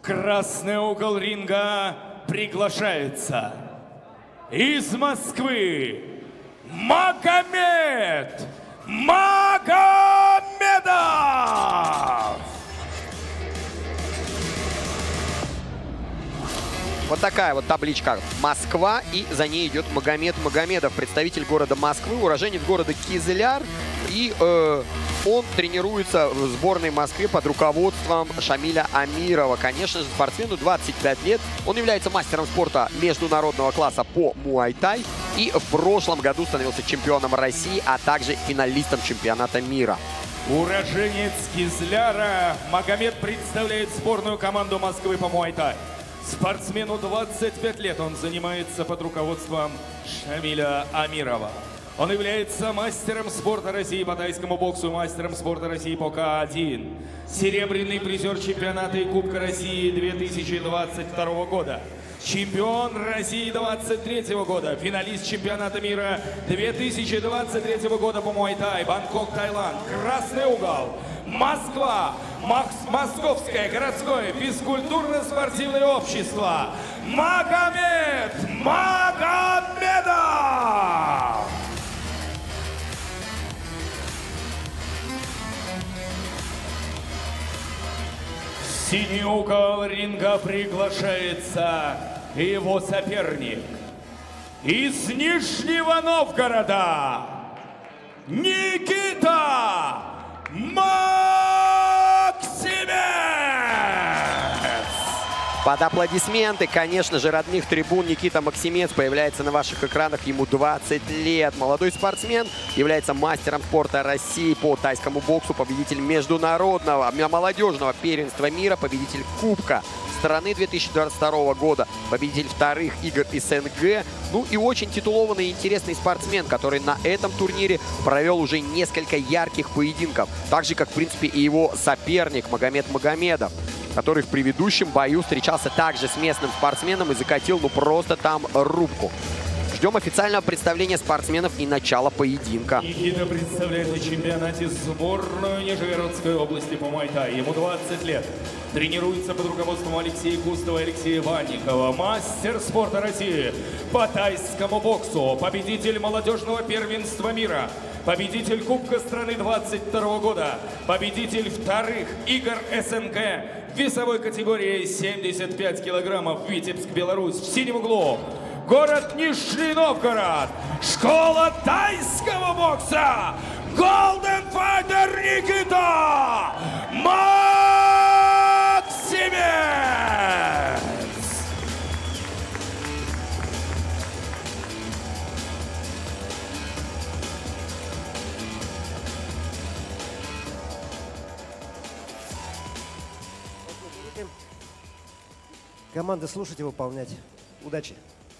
красный угол ринга приглашается из Москвы Магомед Магомедов! Вот такая вот табличка «Москва», и за ней идет Магомед Магомедов, представитель города Москвы, уроженец города Кизляр. И он тренируется в сборной Москвы под руководством Шамиля Амирова. Конечно же, спортсмену 25 лет. Он является мастером спорта международного класса по муай-тай. И в прошлом году становился чемпионом России, а также финалистом чемпионата мира. Уроженец Кизляра Магомед представляет сборную команду Москвы по муай-тай. Спортсмену 25 лет, он занимается под руководством Шамиля Амирова. Он является мастером спорта России по тайскому боксу, мастером спорта России по К1. Серебряный призер чемпионата и Кубка России 2022 года. Чемпион России 2023 года, финалист чемпионата мира 2023 года по муай-тай, Бангкок, Таиланд, красный угол, Москва, Московское городское физкультурно-спортивное общество, Магомед Магомедов! В синий угол ринга приглашается его соперник из Нижнего Новгорода Никита Максимец! Под аплодисменты, конечно же, родных трибун, Никита Максимец появляется на ваших экранах. Ему 20 лет. Молодой спортсмен является мастером спорта России по тайскому боксу, победитель международного молодежного первенства мира, победитель Кубка страны 2022 года, победитель вторых игр СНГ. Ну и очень титулованный и интересный спортсмен, который на этом турнире провел уже несколько ярких поединков. Так же, как, в принципе, и его соперник Магомед Магомедов, который в предыдущем бою встречался также с местным спортсменом и закатил, ну, просто там рубку. Ждем официального представления спортсменов и начала поединка. Никита представляет на чемпионате сборную Нижегородской области по муай-тай. Ему 20 лет. Тренируется под руководством Алексея Кустова и Алексея Ванникова. Мастер спорта России по тайскому боксу. Победитель молодежного первенства мира. Победитель Кубка страны 2022 года. Победитель вторых игр СНГ в весовой категории 75 килограммов. Витебск, Беларусь. В синем углу город Нижний Новгород. Школа тайского бокса. Golden Fighter Никита Максимец! Команды слушать и выполнять. Удачи!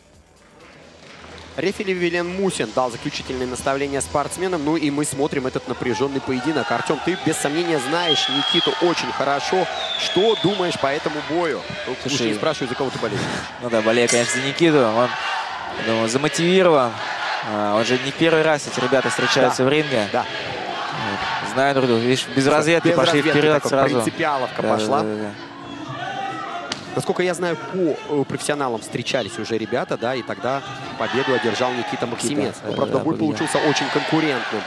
Рефери Вилен Мусин дал заключительные наставления спортсменам. Ну и мы смотрим этот напряженный поединок. Артем, ты без сомнения знаешь Никиту очень хорошо. Что думаешь по этому бою? Слушай, не спрашиваю, за кого ты болеешь. Ну да, болею, конечно, за Никиту. Он, думаю, замотивирован. Он же не первый раз эти ребята встречаются в ринге. Да. Знаю друг друга. Видишь, без разведки пошли вперед сразу. Принципиаловка пошла. Насколько я знаю, по профессионалам встречались уже ребята, да, и тогда победу одержал Никита Максимец. Но, правда, бой получился очень конкурентным.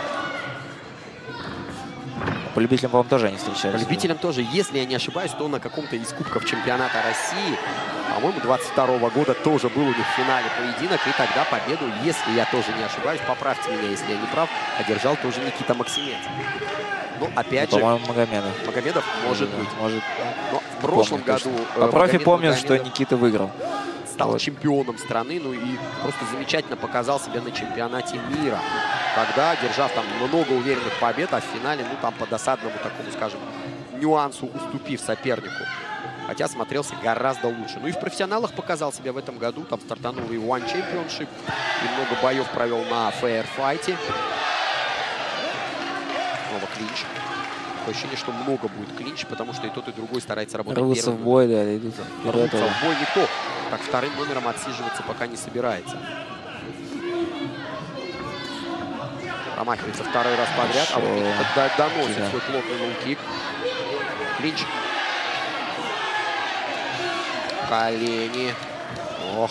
По любителям, по-моему, тоже они встречались. По любителям тоже, если я не ошибаюсь, то на каком-то из кубков чемпионата России, по-моему, 22 года тоже был у них в финале поединок, и тогда победу, если я тоже не ошибаюсь, поправьте меня, если я не прав, одержал тоже Никита Максимец. Ну, опять же, по-моему, Магомедов может быть. Может. Но в прошлом году по профи помню, что Никита выиграл. Стал чемпионом страны, ну и просто замечательно показал себя на чемпионате мира. Тогда, одержав там много уверенных побед, а в финале, ну там по досадному такому, скажем, нюансу уступив сопернику. Хотя смотрелся гораздо лучше. Ну и в профессионалах показал себя в этом году. Там стартанул и One Championship, и много боев провел на Fair Fight. Снова клинч. Такое ощущение, что много будет клинч, потому что и тот, и другой старается работать первым. Рвутся в бой, да, идут. Рвутся в бой никто. Так вторым номером отсиживаться пока не собирается. Промахивается второй раз подряд, а вот Никита доносит свой плотный лоу-кик. Клинч. колени. Ох.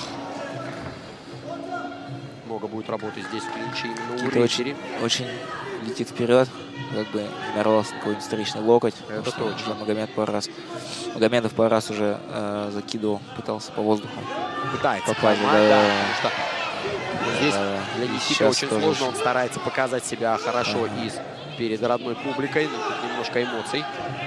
Много будет работать здесь в клинче именно у рефери. Очень летит вперед, как бы не нарвался на какой-нибудь встречный локоть. Это точно. Магомедов пару раз уже закидывал, пытался по воздуху. Пытается попасть, поймать, да. потому что здесь для Никиты очень сложно. Он старается показать себя хорошо перед родной публикой. Но тут немножко эмоций.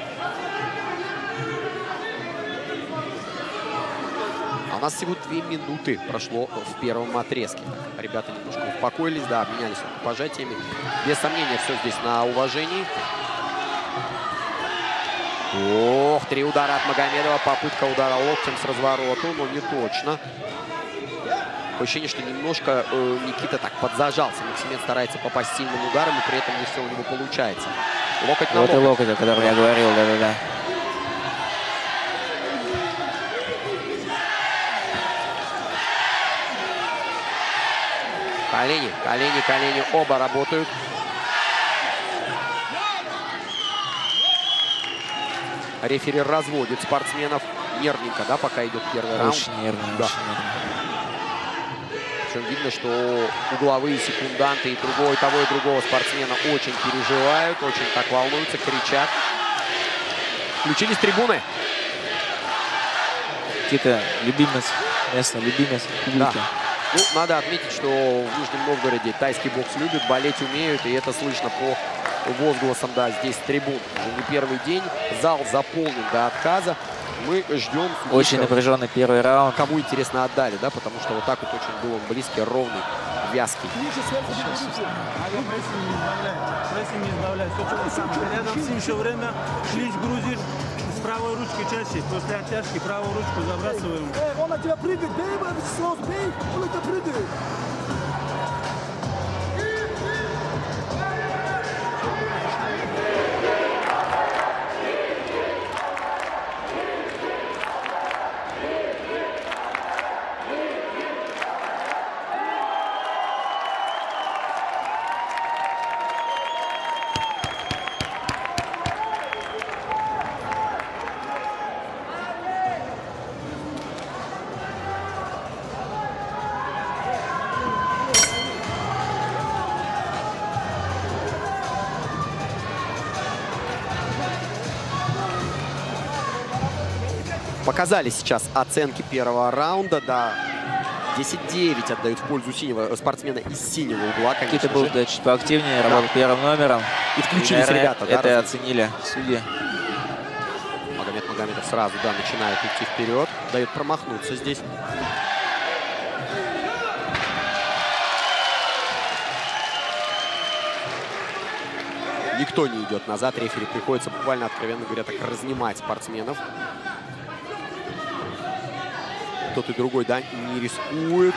А у нас всего 2 минуты прошло в первом отрезке. Ребята немножко успокоились, да, обменялись пожатиями. Без сомнения, все здесь на уважении. Ох, 3 удара от Магомедова. Попытка удара локтем с развороту, но не точно. Такое ощущение, что немножко Никита так подзажался. Максимец старается попасть сильным ударом, и при этом не все у него получается. Локоть на локоть. Вот и локоть, о котором я говорил, да-да-да. Колени, колени, колени. Оба работают. Рефери разводит спортсменов. Нервненько, да, пока идет первый раунд. Очень нервно, да. очень нервно. Причем видно, что угловые секунданты и того и другого спортсмена очень переживают, очень так волнуются, кричат. Включились трибуны. Какие-то любимец, местный любимец публики. Да. Ну, надо отметить, что в Нижнем Новгороде тайский бокс любят, болеть умеют, и это слышно по возгласам, да, здесь трибун. Уже не первый день, зал заполнен до отказа. Мы ждем... Очень напряженный первый раунд. Кому интересно отдали, да, потому что вот так вот очень был он близкий, ровный, вязкий. Прессинг не избавляй. Рядом с ним еще время клинч грузишь. С правой ручкой чаще. После оттяжки правую ручку забрасываем. Он на тебя прыгает, бей его, сразу бей, он на тебя прыгает. Показали сейчас оценки первого раунда. Да, 10-9 отдают в пользу синего спортсмена из синего угла. Какие-то был чуть поактивнее, работал первым номером. И включились ребята. Это да, оценили судьи. Магомедов сразу, да, начинает идти вперед. Дает промахнуться здесь. Никто не идет назад. Рефери приходится буквально, откровенно говоря, так разнимать спортсменов. Тот и другой, да, не рискует.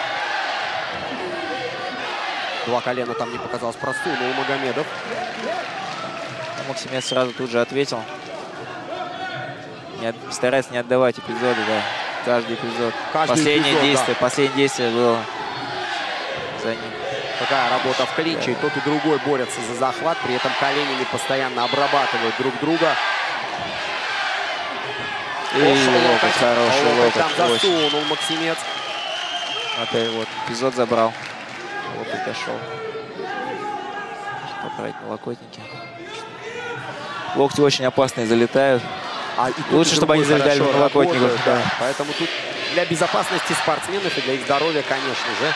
2 колена там не показалось просунул Магомедов. Максимец сразу тут же ответил. Старается не отдавать эпизоды, да. Каждый эпизод. Последнее действие было за ним. Такая работа в клинче. И тот и другой борются за захват. При этом коленями постоянно обрабатывают друг друга. И локоть, хороший локоть. Там засунул Максимец. Опять вот эпизод забрал. Локоть дошел. Поправить на локотнике. Локти очень опасные, залетают. Лучше, чтобы они залетали на локотниках. Да. Поэтому тут для безопасности спортсменов и для их здоровья, конечно же.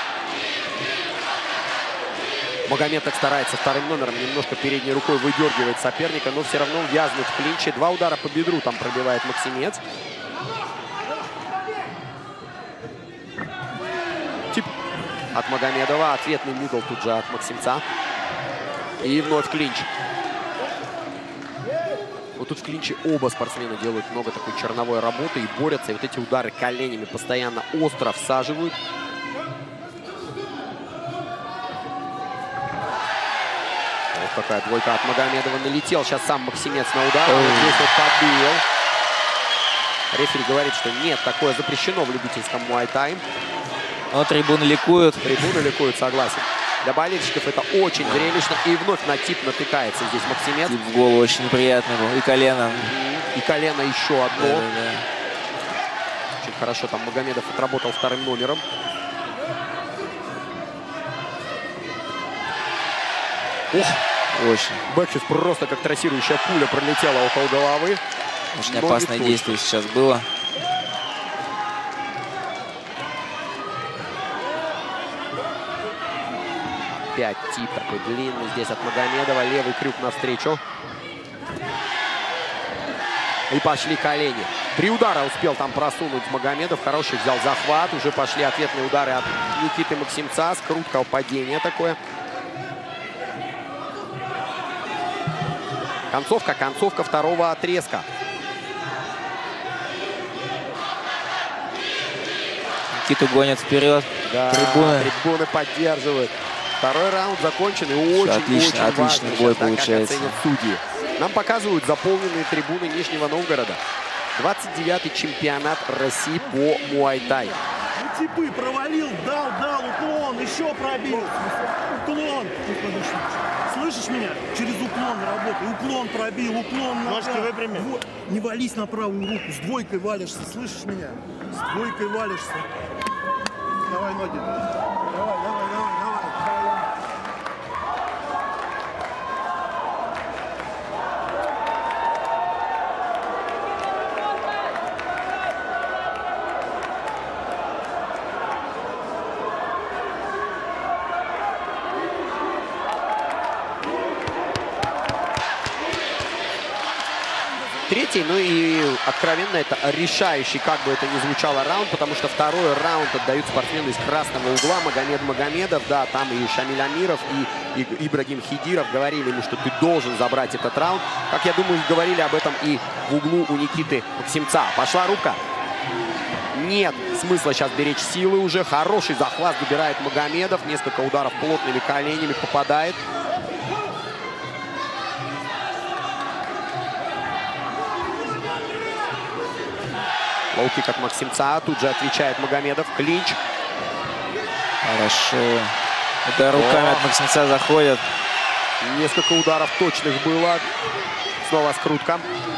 Магомед так старается вторым номером, немножко передней рукой выдергивает соперника, но все равно вязнут в клинче. 2 удара по бедру там пробивает Максимец. Тип от Магомедова. Ответный мидл тут же от Максимца. И вновь клинч. Вот тут в клинче оба спортсмена делают много такой черновой работы и борются. И вот эти удары коленями постоянно остро всаживают. Вот такая двойка от Магомедова. Налетел сейчас сам Максимец на удар. Вот здесь вот подбил. Рефери говорит, что нет, такое запрещено в любительском муай-тай. Но трибуны ликуют. Трибуны ликуют, согласен. Для болельщиков это очень зрелищно. И вновь на тип натыкается здесь Максимец. Тип в голову очень неприятный был. И колено. И колено еще одно. Да. Очень хорошо там Магомедов отработал вторым номером. Ох, Очень. бэкфист просто как трассирующая пуля пролетела около головы. Очень опасное действие сейчас было. Опять тип такой длинный здесь от Магомедова. Левый крюк навстречу. И пошли колени. 3 удара успел там просунуть Магомедов. Хороший взял захват. Уже пошли ответные удары от Никиты Максимца. Скрутка, падение такое. Концовка второго отрезка. Никиту гонят вперед. Да, трибуны поддерживают. Второй раунд закончен. И очень отличный бой получается. Как оценят судьи. Нам показывают заполненные трибуны Нижнего Новгорода. 29-й чемпионат России по муай-тай. Типы провалил, дал, уклон, еще пробил. Уклон. Слышишь меня? Через уклон работай. Уклон пробил, уклон. Ножки выпрями. Не вались на правую руку. С двойкой валишься. Слышишь меня? С двойкой валишься. Давай ноги. Давай. Третий, ну и откровенно это решающий, как бы это ни звучало, раунд, потому что второй раунд отдают спортсмену из красного угла Магомед Магомедов. Да, там и Шамиль Амиров, и Ибрагим Хидиров говорили ему, что ты должен забрать этот раунд. Как я думаю, говорили об этом и в углу у Никиты Максимца. Пошла рубка. Нет смысла сейчас беречь силы уже. Хороший захват добирает Магомедов. Несколько ударов плотными коленями попадает. Лоу-кик от Максимца. Тут же отвечает Магомедов. Клинч. Хорошо. Это руками от Максимца заходят. Несколько ударов точных было. Снова скрутка.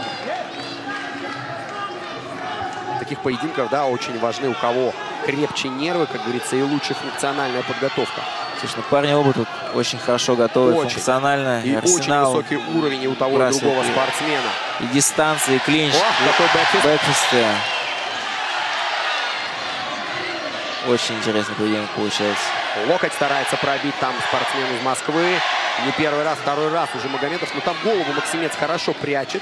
В таких поединках, да, очень важны у кого крепче нервы, как говорится, и лучше функциональная подготовка. Слушай, ну парни оба тут очень хорошо готовы, функционально. И арсенал, очень высокий уровень и у того и другого спортсмена. И дистанция, и клинч. Такой бэкфисты. Очень интересный поединок получается. Локоть старается пробить там спортсмен из Москвы. Не первый раз, второй раз уже Магомедов. Но там голову Максимец хорошо прячет.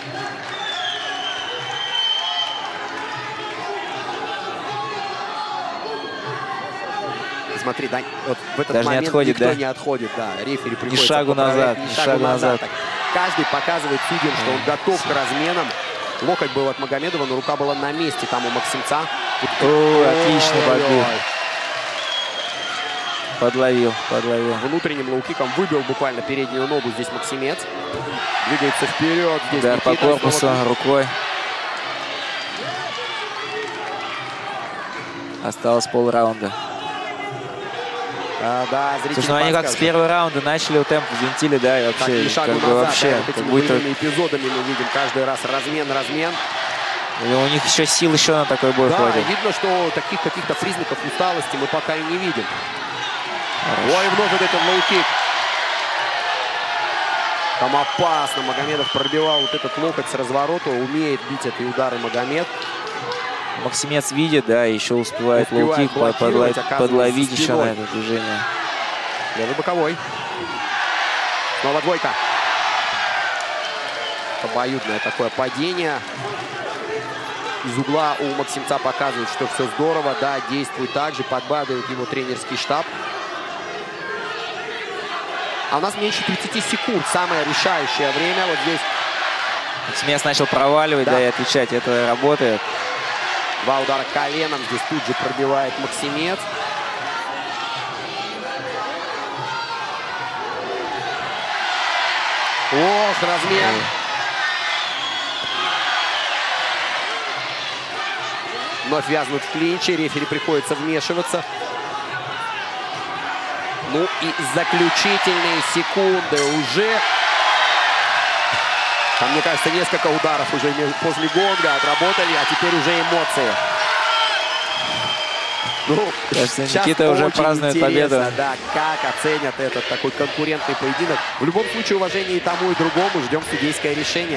Смотри, да, вот в этот даже момент не отходит, никто да? не отходит. Да, рефери приходится ни шагу назад, ни шагу назад. Каждый показывает судьям, что он готов к разменам. Локоть был от Магомедова, но рука была на месте там у Максимца. Отлично подбил. Подловил. Внутренним лоу-киком выбил буквально переднюю ногу здесь Максимец. Двигается вперед. Здесь удар по корпусу, рукой. Осталось полраунда. Да, слушай, ну они как с первого раунда начали, темп взвинтили, да, и вообще, как бы вообще, да, вот этими боевыми эпизодами мы видим каждый раз размен. И у них еще сил еще на такой бой хватит. Да, видно, что таких каких-то признаков усталости мы пока и не видим. Хорошо. Ой, вновь вот этот лоу-кик. Там опасно. Магомедов пробивал вот этот локоть с разворота. Умеет бить эти удары Магомед. Максимец видит, да, еще успевает лоу-кик подловить еще на это движение. Левый боковой. Снова двойка. Обоюдное такое падение. Из угла у Максимца показывает, что все здорово. Да, действует так же, подбадривает его тренерский штаб. А у нас меньше 30 секунд. Самое решающее время. Вот здесь. Максимец начал проваливать, да, и отвечать. Это работает. 2 удара коленом. Здесь тут же пробивает Максимец. Ох, размен. Вновь вязнут в клинче. Рефери приходится вмешиваться. Ну и заключительные секунды уже. Там, мне кажется, несколько ударов уже после гонга отработали, а теперь уже эмоции. Ну, кажется, сейчас Никита уже очень празднует интересно, победу. да, как оценят этот такой конкурентный поединок. В любом случае, уважение и тому, и другому. Ждем судейское решение.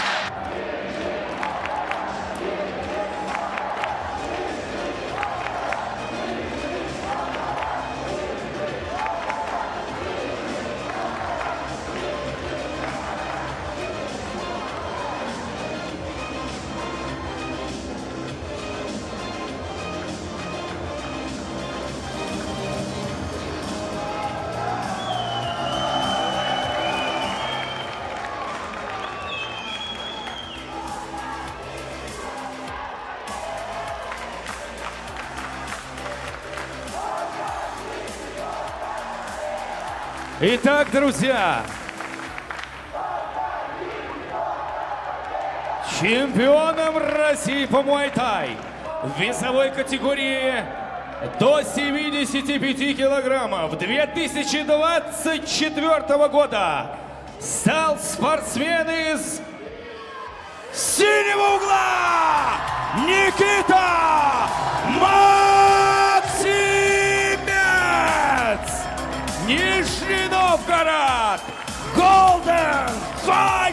Итак, друзья, чемпионом России по муай-тай в весовой категории до 75 килограммов 2024 года стал спортсмен из синего угла Никита Максимец! Нижний Новгород! Golden Fight!